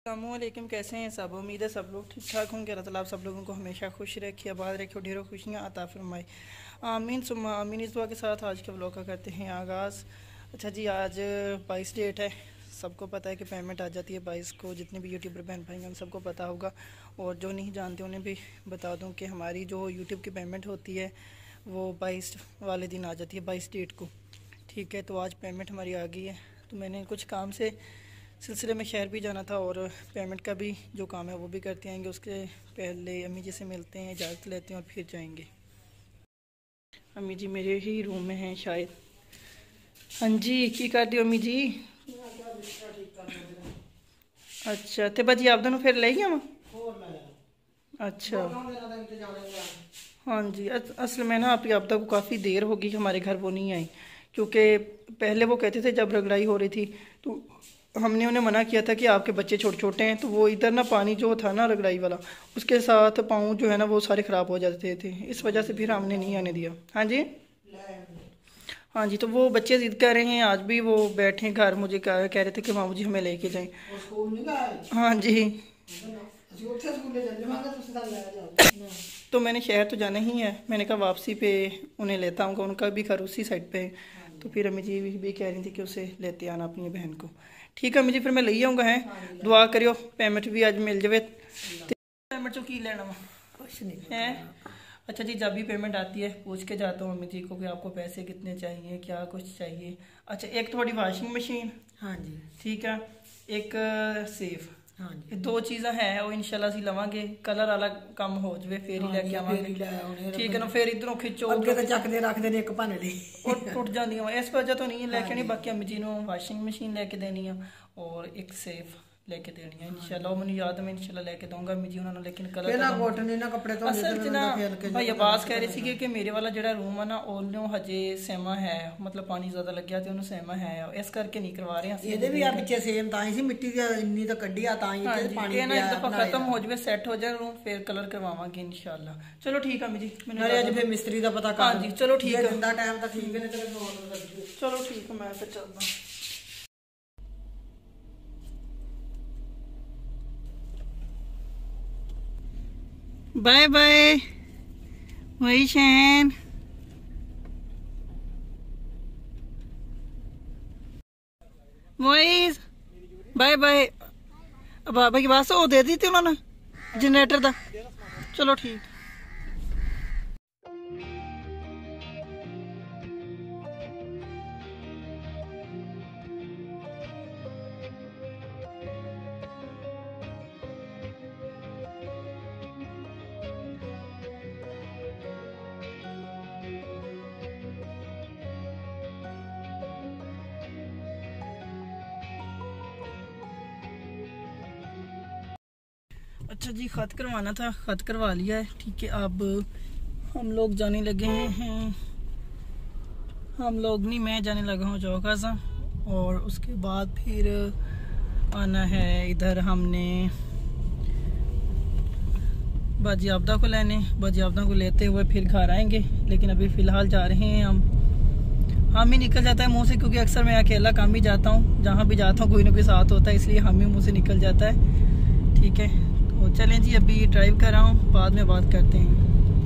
अस्सलामुअलैकुम, कैसे हैं सब। उम्मीद है सब लोग ठीक ठाक होंगे। अल्लाह ताला आप सब लोगों को हमेशा खुश रखे, आबाद रखे, ढेरों खुशियाँ अता फरमाए। आमीन सुम्मा आमीन। इस दुआ के साथ आज के व्लॉग का करते हैं आगाज़। अच्छा जी, आज 22 डेट है। सबको पता है कि पेमेंट आ जाती है 22 को। जितने भी यूट्यूबर बहन भाई हैं उन सबको पता होगा, और जो नहीं जानते उन्हें भी बता दूँ कि हमारी जो यूट्यूब की पेमेंट होती है वो 22 वाले दिन आ जाती है, 22 डेट को। ठीक है, तो आज पेमेंट हमारी आ गई है। तो मैंने कुछ काम से सिलसिले में शहर भी जाना था, और पेमेंट का भी जो काम है वो भी करते आएंगे। उसके पहले अम्मी जी से मिलते हैं, इजाज़त लेते हैं और फिर जाएंगे। अम्मी जी मेरे ही रूम में हैं शायद। हाँ जी, की कर दियो अम्मी जी? अच्छा, तो भाजी आप दोनों फिर ले गया वहाँ? अच्छा हाँ जी। असल में ना आप तक काफ़ी देर होगी हमारे घर वो नहीं आई, क्योंकि पहले वो कहते थे जब रगड़ाई हो रही थी तो हमने उन्हें मना किया था कि आपके बच्चे छोटे छोटे हैं, तो वो इधर ना पानी जो था ना रगड़ाई वाला, उसके साथ पाँव जो है ना वो सारे ख़राब हो जाते थे। इस वजह से फिर हमने नहीं आने दिया। हाँ जी हाँ जी। तो वो बच्चे ज़िद कर रहे हैं, आज भी वो बैठे घर, मुझे कह रहे थे कि मामू जी हमें लेके जाएं। हाँ जी, तो मैंने शहर तो जाना ही है। मैंने कहा वापसी पे उन्हें लेता हूँ, उनका भी घर उसी साइड पे है। तो फिर अम्मी जी भी कह रही थी कि उसे लेते आना अपनी बहन को। ठीक है अम्मी जी, फिर मैं ले आऊँगा। है दुआ करियो पेमेंट भी आज मिल जाए। पेमेंट चो की लेना वा कुछ नहीं है। अच्छा जी, जब भी पेमेंट आती है पूछ के जाता हूँ अम्मी जी को कि आपको पैसे कितने चाहिए, क्या कुछ चाहिए। अच्छा, एक थोड़ी वॉशिंग मशीन, हाँ जी ठीक है, एक सेफ, हाँ जी, दो चीज़ा है वो इंशाल्लाह सी लवांगे। कलर वाला कम हो जाए फिर ही लेके आवांगे। ठीक है ना, फिर इधरों खिंचो चकते रखते ने एक भाने ली और टुट जाती है। इस वजह तो नहीं लेके नहीं, बाकी अम्मी जी ने वॉशिंग मशीन लेके देनी है और एक सेफ लेके देनी है इंशाल्लाह। वो मैंने याद है, मैं इंशाल्लाह लेके दूंगा अम्मी जी उन्होंने। लेकिन कलर असल च ना भाई आवाज कह रही थी कि मेरे वाला जो रूम है ना ओलियों हजे सेमा है, मतलब पानी ज्यादा लग गया तो उन्होंने सेमा है, इस करके नहीं करवा रहे हैं। ਇਹਦੇ ਵੀ ਆ ਪਿੱਛੇ ਸੇਮ ਤਾਂ ਹੀ ਸੀ, ਮਿੱਟੀ ਦੀ ਇੰਨੀ ਤਾਂ ਕੱਢੀ ਆ ਤਾਂ ਹੀ ਤੇ ਪਾਣੀ ਇਹ ਨਾ ਇੱਕ ਦਫਾ ਖਤਮ ਹੋ ਜਾਵੇ, ਸੈੱਟ ਹੋ ਜਾਏ रूम, फिर कलर करवावांगे इंशाल्लाह। चलो ठीक है अम्मी जी, मैंने अज फिर मिस्त्री का पता कर। हाँ जी चलो ठीक है, जिंदा टाइम तो ठीक है, चलो ठीक है, मैं फिर चलता। बाय बाय वही शैन। मोइस बाय बाय। बाबा की बस वो दे दी थी उन्होंने जनरेटर दा। चलो ठीक। अच्छा जी, ख़त करवाना था, ख़त करवा लिया है। ठीक है, अब हम लोग जाने लगे हैं। हम लोग नहीं, मैं जाने लगा हूँ चौका सा, और उसके बाद फिर आना है इधर हमने बाजी आपदा को लेने। बाजी आपदा को लेते हुए फिर घर आएंगे, लेकिन अभी फ़िलहाल जा रहे हैं हम ही निकल जाता है मुँह से, क्योंकि अक्सर मैं अकेला काम ही जाता हूँ। जहाँ भी जाता हूँ कोई ना कोई साथ होता है, इसलिए हम ही मुँह से निकल जाता है। ठीक है, तो चलें जी, अभी ड्राइव कर रहा हूँ, बाद में बात करते हैं।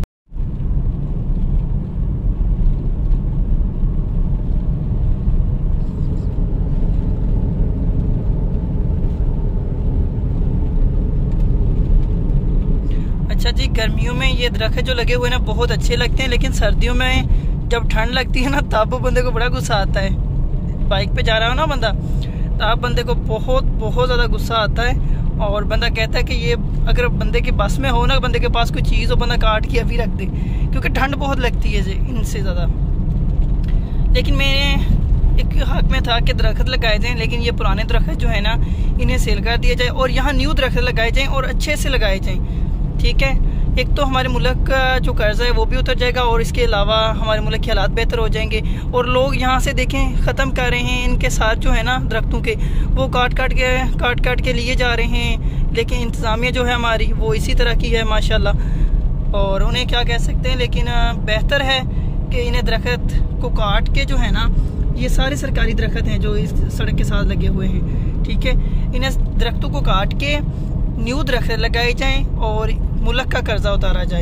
अच्छा जी, गर्मियों में ये दरख्त जो लगे हुए ना बहुत अच्छे लगते हैं, लेकिन सर्दियों में जब ठंड लगती है ना तब बंदे को बड़ा गुस्सा आता है। बाइक पे जा रहा हो ना बंदा, तब बंदे को बहुत ज़्यादा गुस्सा आता है, और बंदा कहता है कि ये अगर बंदे के पास में हो ना, बंदे के पास कोई चीज़ हो, बंदा काट के अभी रख दे, क्योंकि ठंड बहुत लगती है इनसे ज़्यादा। लेकिन मेरे एक हक में था कि दरख्त लगाए जाएं, लेकिन ये पुराने दरख्त जो है ना इन्हें सेल कर दिया जाए, और यहाँ न्यू दरख्त लगाए जाएँ और अच्छे से लगाए जाएँ। ठीक है, एक तो हमारे मुल्क का जो कर्जा है वो भी उतर जाएगा, और इसके अलावा हमारे मुल्क के हालात बेहतर हो जाएंगे। और लोग यहाँ से देखें ख़त्म कर रहे हैं, इनके साथ जो है ना दरख्तों के वो काट काट के लिए जा रहे हैं। लेकिन इंतज़ामिया जो है हमारी वो इसी तरह की है माशाल्लाह, और उन्हें क्या कह सकते हैं। लेकिन बेहतर है कि इन्हें दरख्त को काट के जो है ना, ये सारे सरकारी दरख्त हैं जो इस सड़क के साथ लगे हुए हैं। ठीक है। इन दरख्तों को काट के न्यू दरख्त लगाए जाएं और मुल्क का कर्जा उतारा जाए।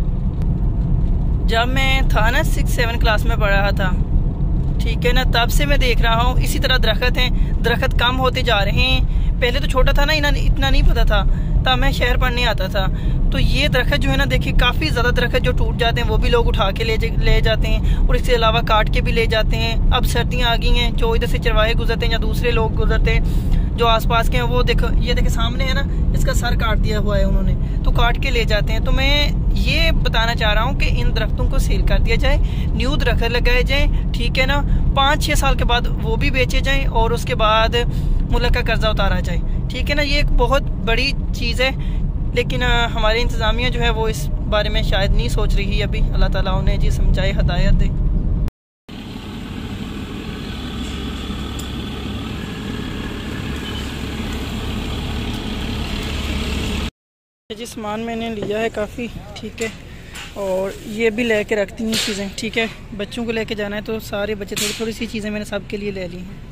जब मैं था ना 6-7 क्लास में पढ़ रहा था, ठीक है ना, तब से मैं देख रहा हूँ इसी तरह दरख्त हैं, दरख्त कम होते जा रहे हैं। पहले तो छोटा था ना, इतना नहीं पता था, तब मैं शहर पढ़ने आता था। तो ये दरख्त जो है ना, देखिए काफ़ी ज़्यादा दरख्त जो टूट जाते हैं वो भी लोग उठा के ले जाते हैं और इसके अलावा काट के भी ले जाते हैं। अब सर्दियाँ आ गई हैं, जो इधर से चरवाहे गुजरते हैं या दूसरे लोग गुजरते हैं जो आसपास के हैं, वो देखो, ये देखे सामने है ना, इसका सर काट दिया हुआ है उन्होंने, तो काट के ले जाते हैं। तो मैं ये बताना चाह रहा हूँ कि इन दरख्तों को सेल कर दिया जाए, न्यू दरख्त लगाए जाएँ, ठीक है ना। 5-6 साल के बाद वो भी बेचे जाएँ और उसके बाद मुल्क का कर्जा उतारा जाए, ठीक है ना। ये एक बहुत बड़ी चीज़ है, लेकिन हमारी इंतज़ामिया जो है वो इस बारे में शायद नहीं सोच रही अभी। अल्लाह ताला उन्हें जी समझाए, हदायत दे। जी सामान मैंने लिया है काफ़ी, ठीक है, और ये भी लेके रखती हैं चीज़ें, ठीक है। बच्चों को लेके जाना है तो सारे बच्चे थोड़ी थोड़ी सी चीज़ें मैंने सबके लिए ले ली हैं।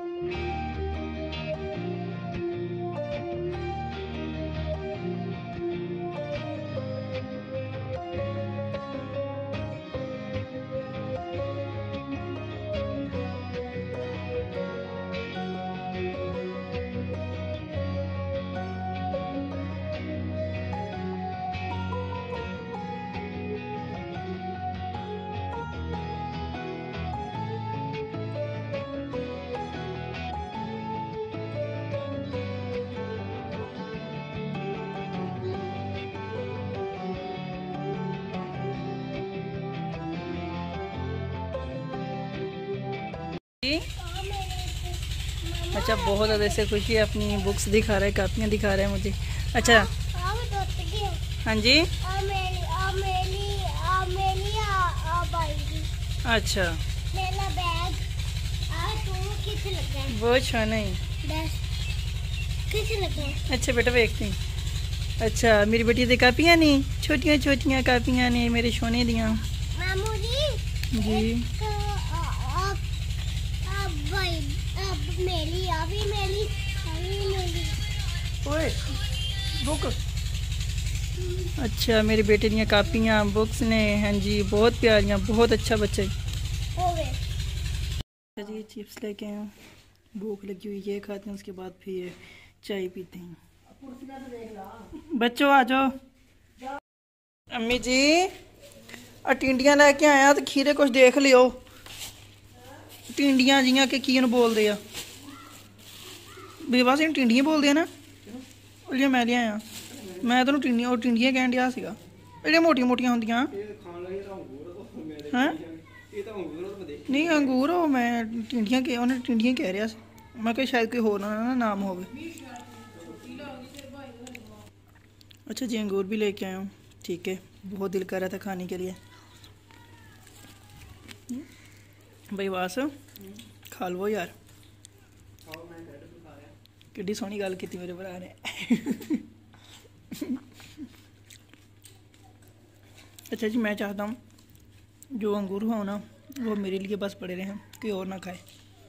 अच्छा, बहुत ज़्यादा ऐसे खुशी है, अपनी बुक्स दिखा रहा है, कापियाँ दिखा रहा है मुझे। अच्छा हाँ जी, अच्छा बहुत अच्छा नहीं, अच्छा बेटा देखती। अच्छा मेरी बेटी दी कापियाँ नहीं, छोटियाँ छोटियाँ कापियाँ ने मेरे सोने दियाँ जी। ओए बुक, अच्छा मेरे बेटे दी कापियाँ बुक्स ने, हाँ जी बहुत प्यारियाँ, बहुत अच्छा बच्चा जी। चिप्स लेके आए, भूख लगी हुई, ये खाते हैं, उसके बाद फिर चाय पीते हैं। बच्चों आ जाओ। अम्मी जी टिंडियां लेके आया, तो खीरे कुछ देख लियो, टिंडियां जियां कि की बोलते हैं बस, इन टिंडियां बोलते हैं ना, लिया मैं लिया आया, मैं तेन टिंडियां और टिंडियां कहन दिया सीगा, ਜਿਹੜੀਆਂ मोटियां मोटियां होंदियां हैं नहीं अंगूर, हो मैं टिंडियां के उन्हें टिंडियां कह रहा, मैं कहा शायद कोई होर ना नाम हो। अच्छा जी अंगूर भी लेके आया हूँ, ठीक है, बहुत दिल कर रहा था खाने के लिए। भाई वास खा लो यार, किड्डी सोहनी गल की मेरे भरा ने। अच्छा जी मैं चाहता हूँ जो अंगूर हो ना वो मेरे लिए बस पड़े रहे, कोई और ना खाए।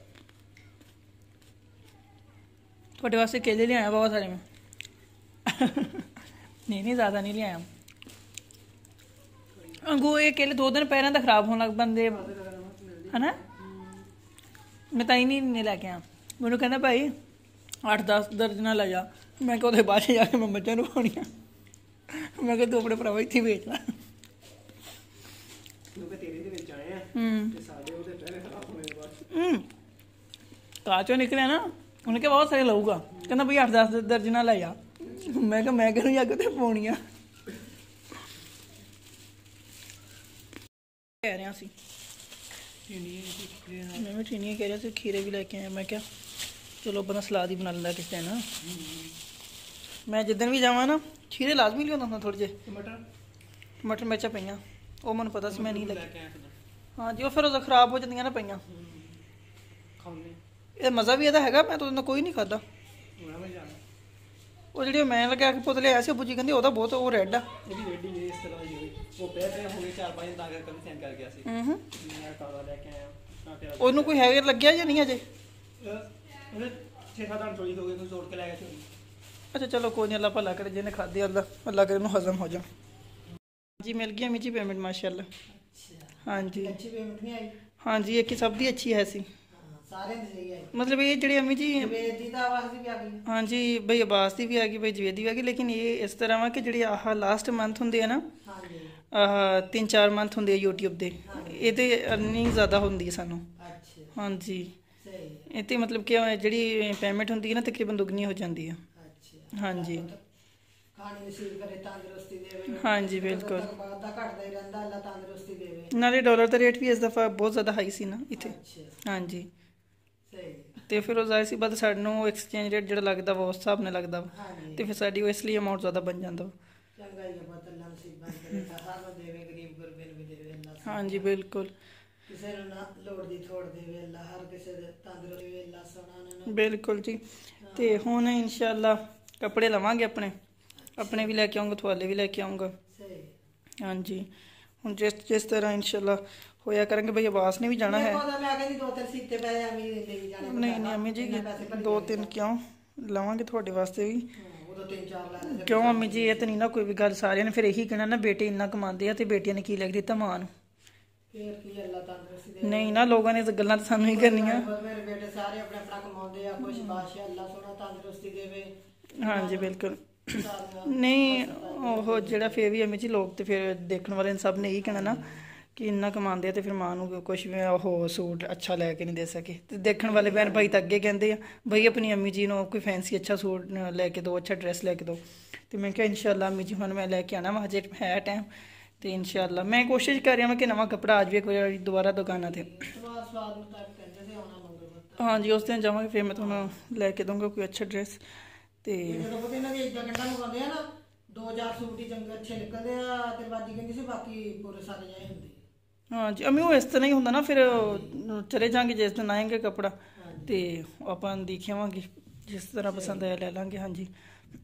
थोड़े वास्ते केले ले आया बहुत सारे में। नहीं ज़्यादा नहीं ले आया अंगूर, ये केले 2 दिन पहले तो खराब होने लग बंदे है ना, मैं ताई नहीं लैके आया, मैनू कहना भाई 8-10 दर्जन ला जा, मैं क्या बाद जाके मैं बच्चों को खानी, मैं क्या तू अपने भरावा इत्थे बेच ला। काचो निकलिया ना, उन्हें क्या बहुत सारे लाऊगा, कहना भाई 8-10 दर्जन ला जा, मैं क्या मैं करूँ जाके तो पाउनियां कह रहा सी, मैं टिंडियां कह रहा सी, खीरे भी लेके आया, मैं क्या चलो बंदा सलाद ही बना लेंदा किस दिन ना, मैं जिदन भी जावा ना खीरे लाजमी लिया था थोड़े जे, मटर मिर्चा पईयां वो मैं पता से मैं नहीं लगी, हाँ जी वो फिर खराब हो जाती ना पईयां, ये मज़ा भी है, मैं तो कोई नहीं खाता, वो जी मैं लगे आके पुत लिया अबू जी कहते वह बहुत वो रेड कोई है लग्या या नहीं अजे ठेका धान चोरी हो गए, कोई जोड़ के लाएगा चोरी। अच्छा चलो कोई नहीं, अल्लाह भला करे, जिन्हें खादी अल्लाह करे हजम हो जाए। जी मिल गई अम्मी जी पेमेंट माशाल्लाह। हाँ जी अच्छी पेमेंट नहीं आई। हाँ जी एक ही सब दी अच्छी है सी, सारे दी सही आई। मतलब ये जड़ी अम्मी जी जवेदी दा आवाज भी आ गई। हाँ जी भाई अब्बास दी भी आ गई, भाई जवेदी भी आ गई, लेकिन ये इस तरह वा कि जड़ी आह लास्ट मंथ होंगे है ना, हाँ जी 3-4 मंथ होंगे यूट्यूब दे, ये अर्निंग ज़्यादा होंगी सानू। अच्छा हाँ जी सही। ये मतलब कि जड़ी पेमेंट होंगी है ना तकरीबन दुगनी हो जाती है। अच्छा हाँ जी खानी नसीब करे, तंदुरुस्ती देवे। हाँ जी बिल्कुल, वादा घटदा ही रहंदा, अल्लाह तंदुरुस्ती देवे। नाले डॉलर का रेट भी इस दफ़ा बहुत ज़्यादा हाई सी ना इत्थे। अच्छा हाँ जी सही। तो फिर वो जाहिर सी बात सानू एक्सचेंज रेट जो लगता वा उस हिसाब नाल लगता वा, हाँ जी तो फिर साडी वो इसलिए अमाउंट ज़्यादा बन जाता वा। चंगा ही है, बहुत अल्लाह नसीबां करे, हर नु देवे, गरीब गुरबे नु भी देवे अल्लाह। हाँ जी बिल्कुल किसी नु ना लोड़ दी थोड़ देवे अल्लाह, हर किसी दे तंदुरुस्ती देवे अल्लाह, सोना ना। बिल्कुल जी। तो हुण इंशाअल्लाह कपड़े लवांगे अपने भी लैके आऊँगा, थवाले भी लैके आऊँगा। सही। हाँ जी हुण जिस तरह इंशाअल्लाह होया करेंगे। भाई अब्बास ने भी जाना है। मैं कहती 2-3 सीते पे अम्मी ले जाने। नहीं अम्मी जी 2-3 क्यों लवांगे थोड़े वास्ते भी, उदो 3-4 ला ले। क्यों अम्मी जी ये तो नहीं ना कोई भी गल, सारे ने फिर यही कहना ना बेटे इन्ना कमाते हैं तो बेटियां ने की लग दिता मां नूं। फिर की अल्लाह तंदुरुस्ती दे। नहीं ना लोगों ने गल्लां तो सानू ही करनियां। मेरे बेटे सारे अपना अपना कमाते हैं, कुछ बादशाह अल्लाह सोना तंदुरुस्ती देवे। हाँ जी बिल्कुल नहीं वो जड़ा फिर भी अम्मी जी लोग तो फिर देखने वाले सब ने यही कहना ना कि इन्ना कमाते तो फिर मां नूं कुछ भी हो सूट अच्छा लैके नहीं दे सके, तो देखने वाले भैन भाई तो अगे कहते हैं भाई अपनी अम्मी जी नूं कोई फैंसी अच्छा सूट लैके दो, अच्छा ड्रैस लैके दो। तो मैं क्या इंशाअल्लाह अम्मी जी हुण मैं लैके आना वा, हजे है टाइम, तो इंशाअल्लाह मैं कोशिश कर रहा हूँ कि नवा कपड़ा आ जाए कोई दोबारा दुकाना थे। हाँ जी उस दिन जावांगे फिर मैं तुहानूं लैके दूँगा कोई अच्छा ड्रैस। तो ਜਦੋਂ ਪਤਾ ਇਹਨਾਂ ਦੇ ਇਦਾਂ ਗੰਡਾ ਮੰਗਾਉਂਦੇ ਆ ਨਾ 2000 ਸੂਟ ਹੀ ਚੰਗੇ ਅੱਛੇ ਨਿਕਲਦੇ ਆ, ਤੇ ਬਾਜੀ ਕਹਿੰਦੀ ਸੀ ਬਾਕੀ ਪੂਰੇ ਸਾਰੇ ਜਾਏ ਹੁੰਦੇ। हाँ जी अम्मी वो इस तरह ही होंगे ना, फिर चले जाएंगे जिस दिन आएंगे कपड़ा तो अपन देख आवांगे, जिस तरह पसंद आया ले लांगे। हाँ जी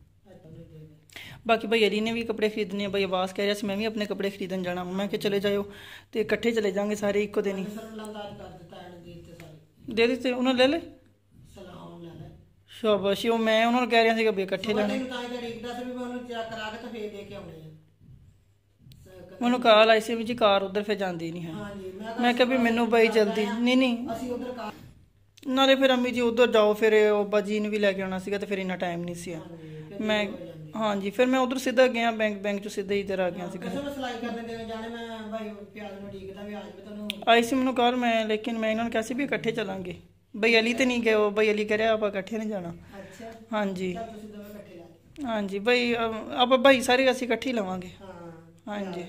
बाकी भाई अली ने भी कपड़े खरीदने हैं, भाई आवाज़ कह रहा मैं भी अपने कपड़े खरीदन जाना, मैं कि चले जाओ तो इकट्ठे चले जाएंगे सारे इको दिन ही। दे दिते उन्होंने ले ले शाबाश, वो मैं उन्होंने कह रहा था भी इकट्ठे लेने। मैनू कॉल आई सी जी कार उधर फिर जाती नहीं है, मैं क्या भी मैनू भाई जल्दी नहीं नाले फिर अम्मी जी उधर जाओ फिर अब्बा जी ने भी लैके आना सीगा, तो फिर इन्ना टाइम नहीं सी मैं। हाँ जी फिर मैं उधर सीधा गया बैंक चो सीधा इधर आ गया आई सी मैनू कॉल मैं, लेकिन मैं इन्होंने कहा भी इकट्ठे चलांगे। भाई अली तो नहीं गए, भाई अली कह आप इकट्ठे नहीं जाना। हाँ जी हाँ जी भाई अब भाई सारे असीं इकट्ठे ही लवांगे। हाँ जी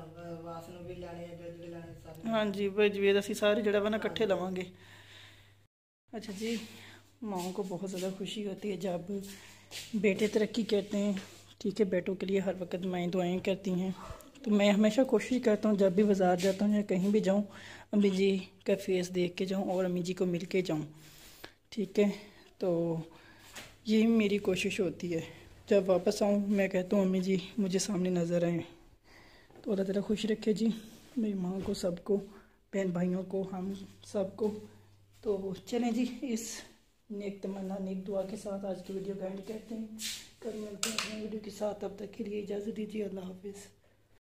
हाँ जी भाई जवेद असीं सारे जड़ा वा ना इकट्ठे लवांगे। अच्छा जी माओ को बहुत ज़्यादा खुशी होती है जब बेटे तरक्की करते हैं, ठीक है, बेटों के लिए हर वक्त माएँ दुआएं करती हैं। तो मैं हमेशा कोशिश करता हूँ जब भी बाज़ार जाता हूँ या कहीं भी जाऊँ अम्मी जी का फेस देख के जाऊँ और अम्मी जी को मिल के जाऊँ, ठीक है। तो यही मेरी कोशिश होती है, जब वापस आऊँ मैं कहता हूँ अम्मी जी मुझे सामने नज़र आए। तो अल्लाह ताला खुश रखे जी मेरी माँ को, सबको, बहन भाइयों को, हम सबको। तो चलें जी इस नेक तमन्ना नेक दुआ के साथ आज की वीडियो का एंड करते हैं। कल मिलते हैं अपने वीडियो के साथ, तब तक के लिए इजाज़त दीजिए। अल्लाह हाफिज़।